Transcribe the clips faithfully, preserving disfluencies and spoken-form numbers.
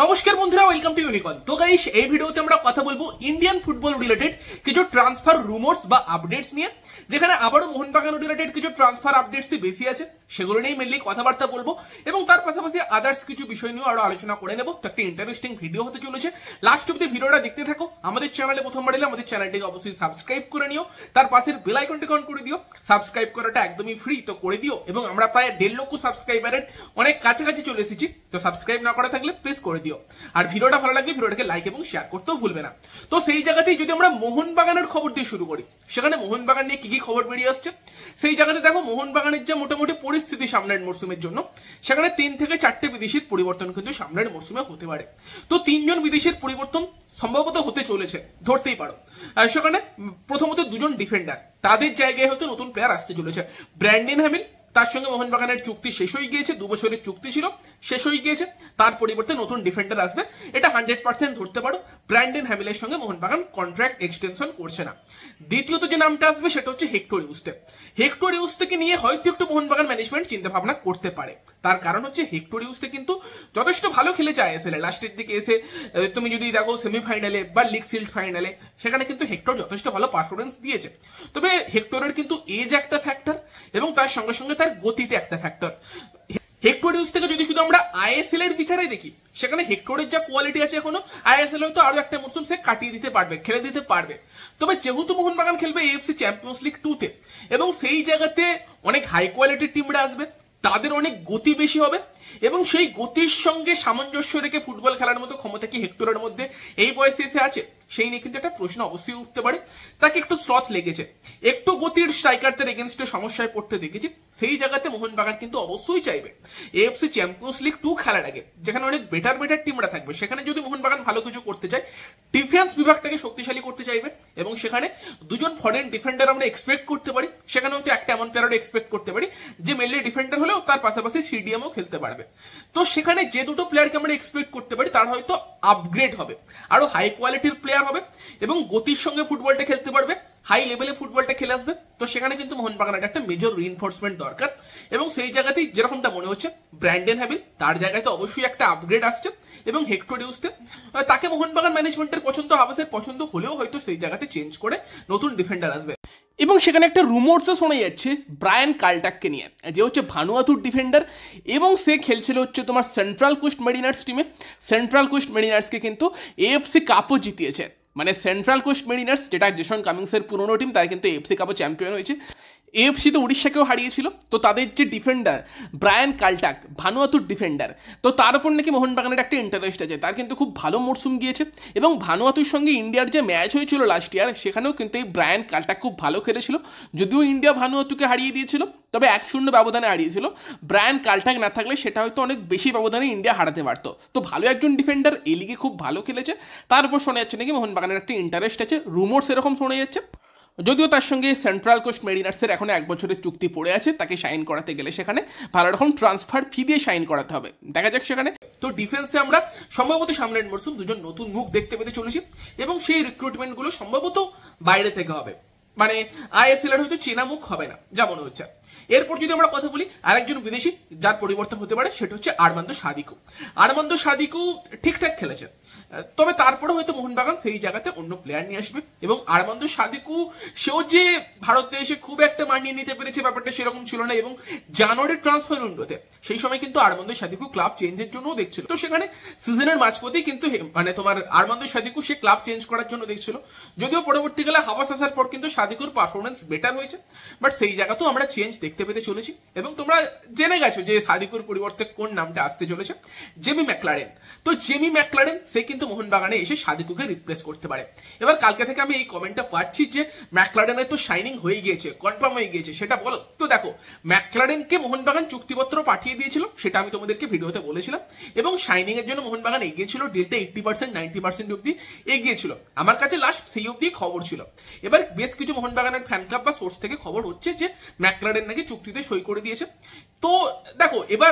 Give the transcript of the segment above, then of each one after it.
নমস্কার বন্ধুরা, welcome to ইউনিকন। তো গাইস, এই ভিডিওতে আমরা কথা বলবো ইন্ডিয়ান ফুটবল রিলেটেড কিছু ট্রান্সফার রুমার্স বা আপডেটস নিয়ে, যেখানে আবারও মোহনবাগান রিলেটেড কিছু ট্রান্সফার আপডেটসই বেশি আছে, সেগুলো নিয়ে মেনলি কথাবার্তা বলবো এবং তার পাশাপাশি আদার্স কিছু বিষয় নিয়েও আরো আলোচনা করে নেবো। তো একটা ইন্টারেস্টিং ভিডিও হতে চলেছে, লাস্ট অব্দি ভিডিওটা দেখতে থাকো। আমাদের চ্যানেলে প্রথমবার এলে আমাদের চ্যানেলটিকে অবশ্যই সাবস্ক্রাইব করে নিও, তার পাশের বেল আইকনটি অন করে দিও। সাবস্ক্রাইব করাটা একদমই ফ্রি, তো করে দিও। এবং আমরা প্রায় দেড় লক্ষ সাবস্ক্রাইবারের অনেক কাছাকাছি চলে এসেছি, তো সাবস্ক্রাইব না করা থাকলে প্লিজ করে দিও। আর ভিডিওটা ভালো লাগলে ভিডিওটাকে লাইক এবং শেয়ার করতেও ভুলবে না। তো সেই জায়গাতেই যদি আমরা মোহনবাগানের খবর দিয়ে শুরু করি, সেখানে মোহনবাগান নিয়ে কি কি খবর বেরিয়ে আসছে সেই জায়গাতে দেখো। মোহনবাগানের যে মোটামুটি পরিস্থিতি সামনের মরশুমের জন্য, সেখানে তিন থেকে চারটে বিদেশির পরিবর্তন কিন্তু সামনের মরশুমে হতে পারে। তো তিনজন বিদেশির পরিবর্তন সম্ভবত হতে চলেছে, ধরতেই পারো। সেখানে প্রথমত দুজন ডিফেন্ডার, তাদের জায়গায় হয়তো নতুন প্লেয়ার আসতে চলেছে। ব্র্যান্ডন হ্যামিল, তার সঙ্গে মোহনবাগানের চুক্তি শেষ হয়ে গিয়েছে, দু বছরের চুক্তি ছিল, শেষ হয়ে গিয়েছে। তার পরিবর্তে নতুন ডিফেন্ডার আসবে, এটা হান্ড্রেড পার্সেন্ট ধরতে পারো। ব্র্যান্ডন হ্যামিলের সঙ্গে মোহনবাগান কন্ট্রাক্ট এক্সটেনশন করছে না। দ্বিতীয়ত যে নামটা আসবে সেটা হচ্ছে হেক্টর ইউস্তে। হেক্টর ইউস্তেকে নিয়ে হয়তো একটু মোহনবাগান ম্যানেজমেন্ট চিন্তা ভাবনা করতে পারে। তার কারণ হচ্ছে হেক্টর ইউস্তে কিন্তু যথেষ্ট ভালো খেলেছে আইএসএল এ। লাস্টের দিকে এসে তুমি যদি দেখো সেমিফাইনালে বা লিগ শিল্ড ফাইনালে, সেখানে কিন্তু হেক্টর যথেষ্ট ভালো পারফরমেন্স দিয়েছে। তবে হেক্টরের কিন্তু এজ একটা ফ্যাক্টর এবং তার সঙ্গে সঙ্গে তার গতিতে একটা ফ্যাক্টর। হেক্টর ইউজ থেকে যদি শুধু আমরা আইএসএল এর বিচারে দেখি, সেখানে হেক্টরের যা কোয়ালিটি আছে এখনো, আইএসএল হয়তো আরো একটা মরশুম সে কাটিয়ে দিতে পারবে, খেলে দিতে পারবে। তবে যেহেতু মোহনবাগান খেলবে এএফসি চ্যাম্পিয়ন্স লিগ টু তে, এবং সেই জায়গাতে অনেক হাই কোয়ালিটির টিমরা আসবে, তাদের অনেক গতি বেশি হবে এবং সেই গতির সঙ্গে সামঞ্জস্য রেখে ফুটবল খেলার মতো ক্ষমতা কি হেক্টরের মধ্যে এই বয়সে এসে আছে, সেই নিয়ে কিন্তু একটা প্রশ্ন অবশ্যই উঠতে পারে। তাকে একটু স্লথ লেগেছে, একটু গতির স্ট্রাইকারদের এগেনস্টে সমস্যায় পড়তে দেখেছি। সেই জায়গাতে মোহনবাগান কিন্তু অবশ্যই চাইবে এএফসি চ্যাম্পিয়ন্স লিগ টু খেলার আগে, যেখানে অনেক বেটার বেটার টিমরা থাকবে, সেখানে যদি মোহনবাগান ভালো কিছু করতে চায়, ডিফেন্স বিভাগটাকে শক্তিশালী করতে চাইবে এবং সেখানে দুজন ফরেন ডিফেন্ডার আমরা এক্সপেক্ট করতে পারি। সেখানে হয়তো একটা এমন প্লেয়ারও এক্সপেক্ট করতে পারি যে মেনলি ডিফেন্ডার হলেও তার পাশাপাশি সিডিএমও খেলতে পারবে। তো সেখানে যে দুটো প্লেয়ারকে আমরা এক্সপেক্ট করতে পারি, তার হয়তো আপগ্রেড হবে, আরো হাই কোয়ালিটির প্লেয়ার হবে এবং গতির সঙ্গে ফুটবলটা খেলতে পারবে, হাই লেভেলে ফুটবলটা খেলে আসবে। তো সেখানে কিন্তু মোহনবাগানের একটা মেজর রিইনফোর্সমেন্ট দরকার এবং সেই জায়গাতেই যেরকমটা মনে হচ্ছে ব্র্যান্ডন হ্যামিল, তার জায়গায় তো অবশ্যই একটা আপগ্রেড আসছে এবং হেক্টর ইউস্তে তাকে মোহনবাগান ম্যানেজমেন্টের পছন্দ, হাবাসের পছন্দ হলেও হয়তো সেই জায়গাতে চেঞ্জ করে নতুন ডিফেন্ডার আসবে। এবং সেখানে একটা রুমোর্সও শোনা যাচ্ছে ব্রায়ান কাল্টাককে নিয়ে, যে হচ্ছে ভানুয়াতুর ডিফেন্ডার এবং সে খেলছিল হচ্ছে তোমার সেন্ট্রাল কোস্ট মেরিনার্স টিমে। সেন্ট্রাল কোস্ট মেরিনার্সকে কিন্তু এএফসি কাপও জিতিয়েছে, মানে সেন্ট্রাল কোস্ট মেরিনার্স, যেটা জেসন কামিংসের পুরনো টিম, তারা কিন্তু এএফসি কাপও চ্যাম্পিয়ন হয়েছে। এএফসি তো উড়িষ্যাকেও হারিয়েছিল। তো তাদের যে ডিফেন্ডার ব্রায়ান কাল্টাক, ভানুয়াতুর ডিফেন্ডার, তো তার উপর নাকি মোহনবাগানের একটা ইন্টারেস্ট আছে। তার কিন্তু খুব ভালো মরশুম গিয়েছে এবং ভানুয়াতুর সঙ্গে ইন্ডিয়ার যে ম্যাচ হয়েছিল লাস্ট ইয়ার, সেখানেও কিন্তু এই ব্রায়ান কাল্টাক খুব ভালো খেলেছিল। যদিও ইন্ডিয়া ভানুয়াতুকে হারিয়ে দিয়েছিল, তবে এক শূন্য ব্যবধানে হারিয়েছিল। ব্রায়ান কাল্টাক না থাকলে সেটা হয়তো অনেক বেশি ব্যবধানে ইন্ডিয়া হারাতে পারতো। তো ভালো একজন ডিফেন্ডার, এই লিগে খুব ভালো খেলেছে। তার উপর শোনা যাচ্ছে নাকি মোহনবাগানের একটা ইন্টারেস্ট আছে, রুমোর্স এরকম শোনা যাচ্ছে। যদিও তার সঙ্গে সেন্ট্রাল কোস্ট মেরিনার্সের এখন এক বছরের চুক্তি পড়ে আছে, তাকে সাইন করাতে গেলে সেখানে ভালো রকম ট্রান্সফার ফি দিয়ে সাইন করাতে হবে, দেখা যাক সেখানে। তো ডিফেন্সে আমরা সম্ভবত সামনের মরশুম দুজন নতুন মুখ দেখতে পেতে চলেছি এবং সেই রিক্রুটমেন্ট গুলো সম্ভবত বাইরে থেকে হবে, মানে আইএসএল এর হয়তো চেনা মুখ হবে না যা মনে হচ্ছে। এরপর যদি আমরা কথা বলি আরেকজন বিদেশি যার পরিবর্তন হতে পারে, সেটা হচ্ছে আর্মান্দো সাদিকু। আর্মান্দো সাদিকু ঠিকঠাক খেলেছে, তবে তারপরে হয়তো মোহনবাগান সেই জায়গাতে অন্য প্লেয়ার নিয়ে আসবে এবং আর্মান্দো সাদিকু সেও যে ভারতে এসে খুব একটা মানিয়ে নিতে পেরেছে ব্যাপারটা সেরকম ছিল না। এবং জানুয়ারির ট্রান্সফার উইন্ডোতে সেই সময় কিন্তু আর্মান্দো সাদিকু ক্লাব চেঞ্জের জন্য দেখছিল। তো সেখানে সিজনের মাঝপথেই কিন্তু মানে তোমার আর্মান্দো সাদিকু সে ক্লাব চেঞ্জ করার জন্য দেখছিল। যদিও পরবর্তীকালে হাবাস আসার পর কিন্তু সাদিকুর পারফরমেন্স বেটার হয়েছে, বাট সেই জায়গাতেও আমরা চেঞ্জ দেখতে পেতে চলেছি। এবং তোমরা জেনে গেছো যে সাদিকুর পরিবর্তে কোন নামটা আসতে চলেছে, জেমি ম্যাকলারেন। তো জেমি ম্যাকলারেন সে কিন্তু মোহনবাগানে এসে সাদিকুকে রিপ্লেস করতে পারে। এবার কালকে থেকে আমি এই কমেন্টটা পাচ্ছি যে ম্যাকলারেনের তো শাইনিং হয়ে গিয়েছে, কনফার্ম হয়ে গিয়েছে, সেটা বলো। তো দেখো, ম্যাকলারেনকে মোহনবাগান চুক্তিপত্র পাঠিয়ে দিয়েছিল, সেটা আমি তোমাদেরকে ভিডিওতে বলেছিলাম এবং শাইনিং এর জন্য মোহনবাগান এগিয়েছিল, ডিলটা এইটি পার্সেন্ট নাইনটি পার্সেন্ট অব্দি এগিয়েছিল। আমার কাছে লাস্ট সেই অব্দি খবর ছিল। এবার বেশ কিছু মোহনবাগানের ফ্যান ক্লাব বা সোর্স থেকে খবর হচ্ছে যে ম্যাকলারেন নাকি চুক্তিতে সই করে দিয়েছে। তো দেখো, এবার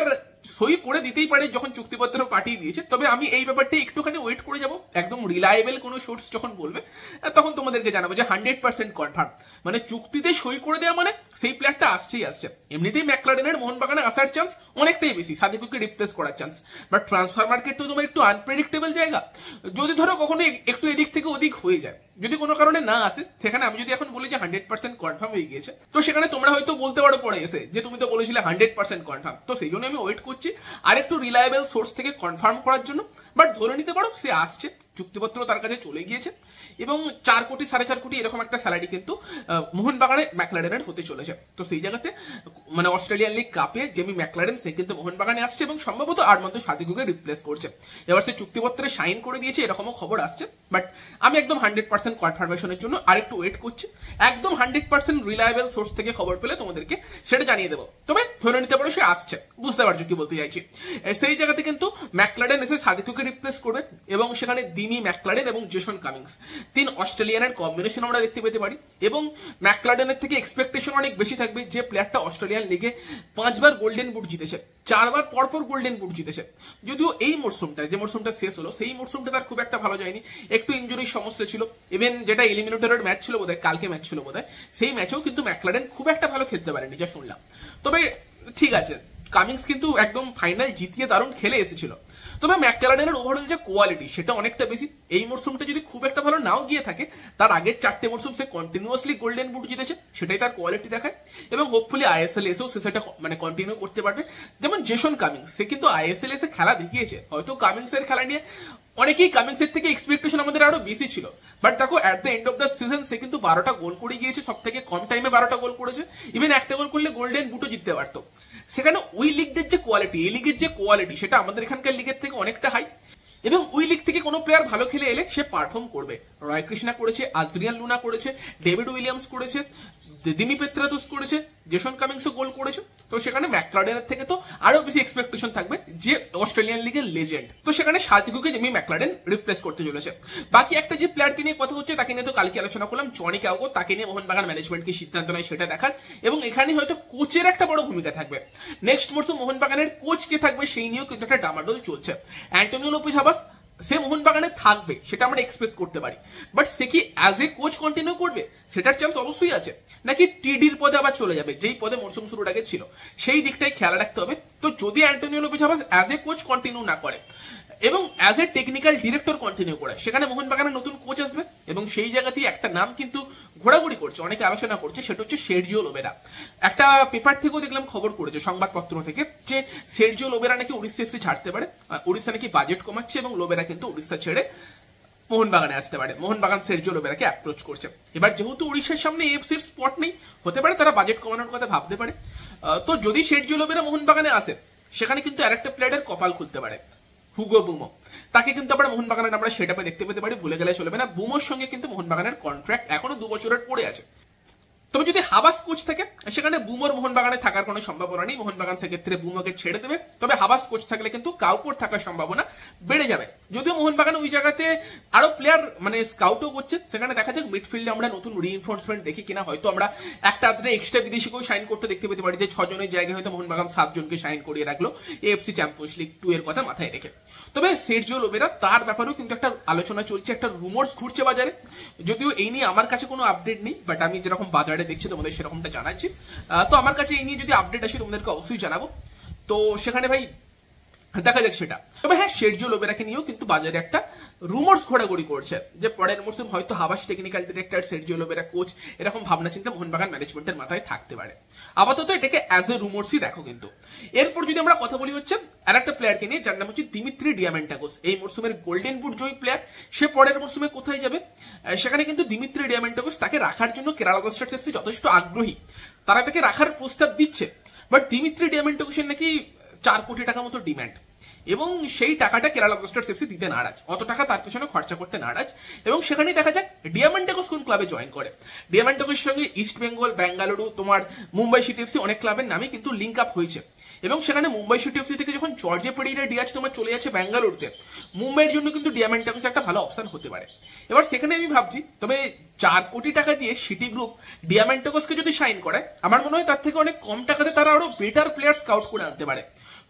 সই করে দিতেই পারে যখন চুক্তিপত্র পাঠিয়ে দিয়েছে। তবে আমি এই ব্যাপারটা একটুখানি ওয়েট করে যাব, একদম রিলায়েবল কোনো সোর্স যখন বলবে তখন তোমাদেরকে জানাবো যে হান্ড্রেড পার্সেন্ট কনফার্ম, মানে চুক্তিতে সই করে দেওয়া মানে সেই প্লেয়ারটা আসছেই আসছে। এমনিতেই ম্যাকলারেনের মোহনবাগানে আসার চান্স অনেকটাই বেশি, সাদিকুকে রিপ্লেস করার চান্স। বাট ট্রান্সফার মার্কেট তো তোমার একটু আনপ্রেডিক্টেবল জায়গা, যদি ধরো কখনো একটু এদিক থেকে ওদিক হয়ে যায়, যদি কোনো কারণে না আসে, সেখানে আমি যদি এখন বলি যে হান্ড্রেড পার্সেন্ট কনফার্ম হয়ে গিয়েছে, তো সেখানে তোমরা হয়তো বলতে পারো পরে এসে যে তুমি তো বলেছিলে হান্ড্রেড পার্সেন্ট কনফার্ম। তো সেই জন্য আমি ওয়েট করছি আর একটু রিলায়েবল সোর্স থেকে কনফার্ম করার জন্য। বাট ধরে নিতে পারো সে আসছে, চুক্তিপত্র তার কাছে চলে গিয়েছে এবং চার কোটি সাড়ে চার কোটি এরকম একটা স্যালারি কিন্তু মোহনবাগানে ম্যাকলারেনের হতে চলেছে। তো সেই জায়গাতে মানে অস্ট্রেলিয়ান লিগ কাপে জেমি ম্যাকলারেন সে কিন্তু মোহনবাগানে আসছে এবং সম্ভবত আরমান্দ সাদিকুকে রিপ্লেস করছে। এবার সে চুক্তিপত্রে সাইন করে দিয়েছে এরকমও খবর আসছে। বাট আমি একদম হান্ড্রেড পার্সেন্ট কনফার্মেশনের জন্য আর একটু ওয়েট করছি, একদম হান্ড্রেড পার্সেন্ট রিলায়েবল সোর্স থেকে খবর পেলে তোমাদেরকে সেটা জানিয়ে দেবো। তবে ধরে নিতে পারো সে আসছে, বুঝতে পারছো কি বলতে চাইছি। সেই জায়গাতে কিন্তু ম্যাকলারেন এসে সাদিকুকে রিপ্লেস করবে এবং সেখানে দিমি ম্যাকলারেন এবং জেসন কামিংস তিন অস্ট্রেলিয়ানের কম্বিনেশন আমরা দেখতে পেতে পারি। এবং ম্যাকলারেনের থেকে এক্সপেকটেশন অনেক বেশি থাকবে, যে প্লেয়ারটা অস্ট্রেলিয়ান লিগে পাঁচবার গোল্ডেন বুট জিতেছে, চারবার পরপর গোল্ডেন বুট জিতেছে। যদিও এই মরসুমটা যে মরসুমটা শেষ হলো সেই মরসুমটা তার খুব একটা ভালো যায়নি, একটু ইনজুরির সমস্যা ছিল। ইভেন যেটা এলিমিনেটরের ম্যাচ ছিল বোধহয়, কালকে ম্যাচ ছিল বোধহয়, সেই ম্যাচেও কিন্তু ম্যাকলারেন খুব একটা ভালো খেলতে পারেনি যা শুনলাম। তবে ঠিক আছে, কামিংস কিন্তু একদম ফাইনাল জিতিয়ে দারুণ খেলে এসেছিল। তবে ম্যাকলারেনের ওভারঅল যে কোয়ালিটি সেটা অনেকটা বেশি। এই মরসুমটা যদি খুব একটা ভালো নাও গিয়ে থাকে, তার আগের চারটে মরসুম সে কন্টিনিউয়াসলি গোল্ডেন বুট জিতেছে, সেটাই তার কোয়ালিটি দেখায়। এবং হোপফুলি আইএসএল এসেও সে সেটা মানে কন্টিনিউ করতে পারবে। যেমন জেসন কামিংস, সে কিন্তু আইএসএল এসে খেলা দেখিয়েছে, হয়তো কামিংস এর খেলা নিয়ে অনেকেই কামিংস এর থেকে এক্সপেকটেশন আমাদের আরো বেশি ছিল। বাট দেখো at the end of the season সে কিন্তু বারোটা গোল করে গিয়েছে, সব থেকে কম টাইমে বারোটা গোল করেছে। ইভেন একটা গোল করলে গোল্ডেন বুটও জিততে পারতো। সেখানে ওই লিগের যে কোয়ালিটি, এই লিগের যে কোয়ালিটি, সেটা আমাদের এখানকার লিগের থেকে অনেকটা হাই। এবং ওই লিগ থেকে কোনো প্লেয়ার ভালো খেলে এলে সে পারফর্ম করবে। রয় কৃষ্ণা করেছে, আদ্রিয়ান লুনা করেছে, ডেভিড উইলিয়ামস করেছে, দিমি পেত্রাতুস করেছে, জেসন কামিংসও গোল করেছে। তো সেখানে ম্যাকলারেনের থেকে তো আরো বেশি এক্সপেকটেশন থাকবে, যে অস্ট্রেলিয়ান লিগের লেজেন্ড। তো সেখানে সাদিকুকে জেমি ম্যাকলারেন রিপ্লেস করতে চলেছে। বাকি একটা যে প্লেয়ারকে নিয়ে কথা হচ্ছে তাকে নিয়ে তো কালকে আলোচনা করলাম, জনি কাউকো। তাকে নিয়ে মোহনবাগান ম্যানেজমেন্ট কি সিদ্ধান্ত নেয় সেটা দেখার, এবং এখানে হয়তো কোচের একটা বড় ভূমিকা থাকবে। নেক্সট মরসুম মোহনবাগানের কোচ কে থাকবে সেই নিয়েও কিন্তু একটা ডামাডোল চলছে। অ্যান্টোনিও লোপেজ হাবাস সে মোহনবাগানে থাকবে সেটা আমরা এক্সপেক্ট করতে পারি। বাট সে কি অ্যাজ এ কোচ কন্টিনিউ করবে সেটার চান্স অবশ্যই আছে, নাকি টিডির পদে আবার চলে যাবে, যেই পদে মরসুম শুরুর আগে ছিল, সেই দিকটাই খেয়াল রাখতে হবে। তো যদি Antonio Lopez Habas as a coach continue না করে এবং as a technical director continue করে, সেখানে মোহনবাগানের নতুন কোচ আসবে। এবং সেই জায়গাতেই একটা নাম কিন্তু ঘোরাঘুরি করছে, অনেকে আলোচনা করছে, সেটা হচ্ছে সের্জিও লোবেরা। একটা পেপার থেকেও দেখলাম খবর করেছে, সংবাদপত্র থেকে, যে সের্জিও লোবেরা নাকি উড়িষ্যা এফসি ছাড়তে পারে। উড়িষ্যা নাকি বাজেট কমাচ্ছে এবং লোবেরা কিন্তু উড়িষ্যা ছেড়ে মোহনবাগানে আসতে পারে। মোহনবাগান সের্জিও লোবেরাকে অ্যাপ্রোচ করছে। এবার যেহেতু উড়িষ্যার সামনে এফসির স্পট নেই, হতে পারে তারা বাজেট কমানোর কথা ভাবতে পারে। তো যদি সের্জিও লোবেরা মোহনবাগানে আসে, সেখানে কিন্তু আরেকটা প্লেয়ারের কপাল খুলতে পারে, হুগো বুমো। তাকে কিন্তু আমরা মোহনবাগানের আমরা সেটাপে দেখতে পেতে পারি, ভুলে গেলে চলবে না। বুমোর সঙ্গে কিন্তু মোহনবাগানের কন্ট্রাক্ট এখনো দু বছরের পড়ে আছে। তবে যদি হাবাস কোচ থাকে, সেখানে বুমোর মোহনবাগানে থাকার কোনো সম্ভাবনা নেই, মোহনবাগান সেক্ষেত্রে বুমোকে ছেড়ে দেবে। তবে হাবাস কোচ থাকলে কিন্তু কাউকোর থাকার সম্ভাবনা বেড়ে যাবে। যদিও মোহনবাগান ওই জায়গাতে আরো প্লেয়ার মানে স্কাউটও করছে, সেখানে দেখা যাক মিডফিল্ডে আমরা নতুন রিইনফোর্সমেন্ট দেখি কিনা। হয়তো আমরা একটা আধটা এক্সট্রা বিদেশিকেও সাইন করতে দেখতে পেতে পারি, যে ছজনের জায়গায় হয়তো মোহনবাগান সাতজনকে সাইন করিয়ে রাখলো এএফসি চ্যাম্পিয়ন্স লিগ টু এর কথা মাথায় রেখে। তবে সের্জিও লোবেরা, তার ব্যাপারেও কিন্তু একটা আলোচনা চলছে, একটা রুমার্স ঘুরছে বাজারে। যদিও এই নিয়ে আমার কাছে কোনো আপডেট নেই, বাট আমি যেরকম বাজারে দেখছি তোমাদের সেরকমটা জানাচ্ছি। তো আমার কাছে এই নিয়ে যদি আপডেট আসে তোমাদেরকে অবশ্যই জানাবো। তো সেখানে ভাই দেখা যাক সেটা। তবে হ্যাঁ, সের্জিও লোবেরাকে নিয়েও কিন্তু বাজারে একটা রুমার্স ঘোরাঘুরি করছে, যে পরের মরসুম হয়তো Habas technical director, Sergio Lobera coach, এরকম ভাবনা চিন্তা মোহনবাগান ম্যানেজমেন্টের মাথায় থাকতে পারে। আপাতত এটাকে অ্যাজ এ রুমার্সই দেখো। কিন্তু এরপর যদি আমরা কথা বলি হচ্ছে আর একটা প্লেয়ারকে নিয়ে, যার নাম হচ্ছে দিমিত্রি ডিয়ামেন্টাগোস। এই মরসুমের গোল্ডেন বুট জয়ী প্লেয়ার। সে পরের মরসুমে কোথায় যাবে, সেখানে কিন্তু দিমিত্রি ডিয়ামেন্টাগোস তাকে রাখার জন্য কেরালা ব্লাস্টার্স এফসি যথেষ্ট আগ্রহী, তারা তাকে রাখার প্রস্তাব দিচ্ছে। বাট দিমিত্রি ডিয়ামেন্টাগোসের নাকি চার কোটি টাকা মতো ডিম্যান্ড, এবং সেই টাকাটা কেরালা ব্লাস্টার্স এফসি দিতে নারাজ, অত টাকা তার পেছনে খরচা করতে নারাজ। এবং সেখানেই দেখা যাক ডিয়ামেন্টাগোস কোন ক্লাবে জয়েন করে। ডিয়ামেন্টাগোসের সঙ্গে ইস্ট বেঙ্গল, বেঙ্গালুরু, তোমার মুম্বাই সিটি এফসি, অনেক ক্লাবের নামে কিন্তু লিঙ্ক আপ হয়েছে। এবং সেখানে মুম্বাই সিটি এফসি থেকে যখন জর্জে পেরিরা ডিয়াজ তোমার চলে যাচ্ছে বেঙ্গালুরুতে, মুম্বাইয়ের জন্য কিন্তু ডিয়ামেন্টাগোস একটা ভালো অপশন হতে পারে। এবার সেখানে আমি ভাবছি, তবে চার কোটি টাকা দিয়ে সিটি গ্রুপ ডিয়ামেন্টাগোসকে যদি সাইন করে, আমার মনে হয় তার থেকে অনেক কম টাকাতে তারা আরো বেটার প্লেয়ার স্কাউট করে আনতে পারে।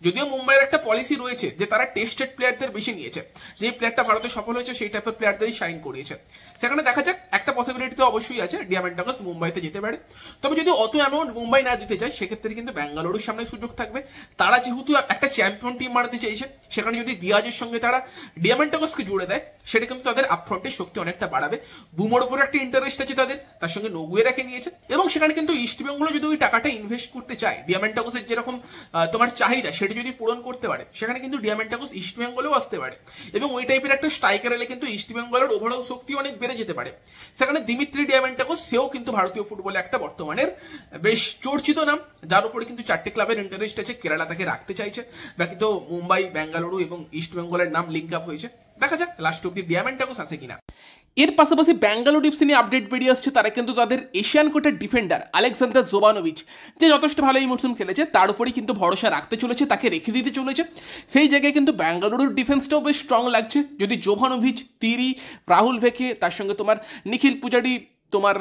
যদিও মুম্বাইয়ের একটা পলিসি রয়েছে যে তারা টেস্টেড প্লেয়ারদের বেশি নিয়েছে, যে প্লেয়ারটা ভারতে সফল হয়েছে সেই টাইপের প্লেয়ারদেরই সাইন করিয়েছে। সেখানে দেখা যাক, একটা পসিবিলিটি তো অবশ্যই আছে ডিয়ামান্টাকাস মুম্বাইতে যেতে পারে। তবে যদি অত অ্যামাউন্ট মুম্বাই না দিতে চায় সেক্ষেত্রে কিন্তু ব্যাঙ্গালোরের সামনে সুযোগ থাকবে। তারা যেহেতু একটা চ্যাম্পিয়ন টিম মারতে চাইছে, সেখানে যদি দিয়াজের সঙ্গে তারা ডিয়ামান্টাকাসকে জুড়ে দেয় সেটা কিন্তু তাদের আপফ্রন্টের শক্তি অনেকটা বাড়াবে। বুমোর উপর একটা ইন্টারেস্ট আছে তাদের, তার সঙ্গে নগুয়েরাকে নিয়েছে, এবং সেখানে কিন্তু ইস্ট বেঙ্গল যদি ওই টাকাটা ইনভেস্ট করতে চায়, ডিয়ামান্টাকাসের যেরকম তোমার চাহিদা সেটা যদি পূরণ করতে পারে, সেখানে কিন্তু ডিয়ামান্টাকাস ইস্ট বেঙ্গলেও আসতে পারে, এবং ওই টাইপের একটা স্ট্রাইকার এলে কিন্তু ইস্ট বেঙ্গলের ওভারঅল শক্তি অনেক বেড়ে যেতে পারে। সেখানে দিমিত্রি ডিয়ামান্টাকাস সেও কিন্তু ভারতীয় ফুটবলে একটা বর্তমানের বেশ চর্চিত নাম, যার উপরে কিন্তু চারটে ক্লাবের ইন্টারেস্ট আছে। কেরালা তাকে রাখতে চাইছে, বাকি তো মুম্বাই, বেঙ্গালুরু এবং ইস্ট বেঙ্গলের নাম লিঙ্ক আপ হয়েছে। দেখা যাক লাস্ট অব্দি ডিয়ামান্টাকাস আছে কিনা। এর পাশাপাশি ব্যাঙ্গালোর এফসি নিয়ে আপডেট বেরিয়ে আসছে, তারা কিন্তু তাদের এশিয়ান কোটের ডিফেন্ডার আলেকজান্ডার জোবানোভিচ, যে যথেষ্ট ভালো এই মরসুম খেলেছে, তার উপরেই কিন্তু ভরসা রাখতে চলেছে, তাকে রেখে দিতে চলেছে। সেই জায়গায় কিন্তু ব্যাঙ্গালুরুর ডিফেন্সটাও বেশ স্ট্রং লাগছে। যদি জোভানোভিচ, তিরি, রাহুল ভেকে, তার সঙ্গে তোমার নিখিল পূজারি, তোমার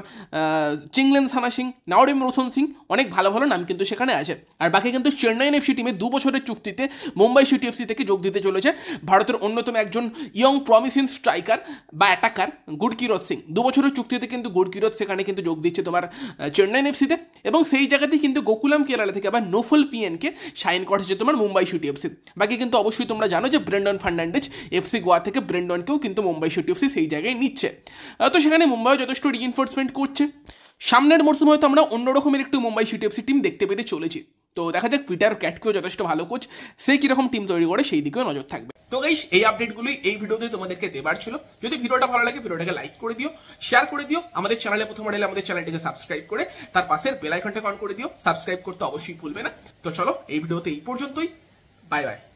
চিংলেন সানা সিং, নাওরিম রোশন সিং, অনেক ভালো ভালো নাম কিন্তু সেখানে আছে। আর বাকি কিন্তু চেন্নাই এফসি টিমে দু বছরের চুক্তিতে মুম্বাই সিটি এফসি থেকে যোগ দিতে চলেছে ভারতের অন্যতম একজন ইয়ং প্রমিসিং স্ট্রাইকার বা অ্যাটাকার গুরকিরত সিং। দু বছরের চুক্তিতে কিন্তু গুরকিরত সেখানে কিন্তু যোগ দিচ্ছে তোমার চেন্নাই এফসিতে, এবং সেই জায়গাতেই কিন্তু গোকুলাম কেরালা থেকে আবার নোফল পিএনকে সাইন করেছে তোমার মুম্বাই সিটি এফসি। বাকি কিন্তু অবশ্যই তোমরা জানো যে ব্রেন্ডন ফার্নান্ডেজ এফসি গোয়া থেকে ব্রেন্ডনকেও কিন্তু মুম্বাই সিটি এফসি সেই জায়গায় নিচ্ছে। তো সেখানে মুম্বাই যথেষ্ট রিইনফোর্সমেন্ট করছে। সামনের মরসুম হয়তো আমরা অন্য রকমের একটু মুম্বাই সিটি এফসি টিম দেখতে পেতে চলেছি। তো দেখা যাক, পিটার ক্যাটকেও যথেষ্ট ভালো কোচ, সে কিরকম টিম তৈরি করে সেই দিকেও নজর থাকবে। তো গাইস, এই আপডেটগুলোই এই ভিডিওতে তোমাদেরকে দেবার ছিল। যদি ভিডিওটা ভালো লাগে ভিডিওটাকে লাইক করে দিও, শেয়ার করে দিও, আমাদের চ্যানেলে প্রথমবার এলে আমাদের চ্যানেলটিকে সাবস্ক্রাইব করে তার পাশের বেল আইকনটা অন করে দিও। সাবস্ক্রাইব করতে অবশ্যই ভুলবে না। তো চলো, এই ভিডিওতে এই পর্যন্তই, বাই বাই।